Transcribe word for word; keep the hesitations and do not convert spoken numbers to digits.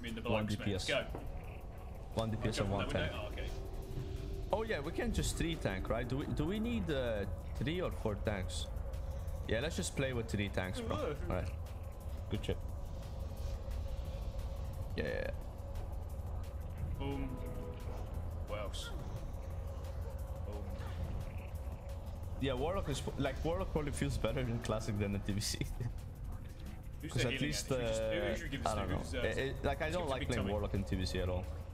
mean the blokes, mate. Let's go. One D P S and one tank. Oh, okay. Oh yeah, we can just three tank, right? Do we do we need uh, three or four tanks? Yeah, let's just play with three tanks, bro. All right. Good shit. Yeah. yeah, yeah. Boom. What else? Boom. Yeah, Warlock is like Warlock probably feels better in Classic than in T V C. Because at least uh, I don't know. It, it, like I don't like playing Warlock in T V C at all.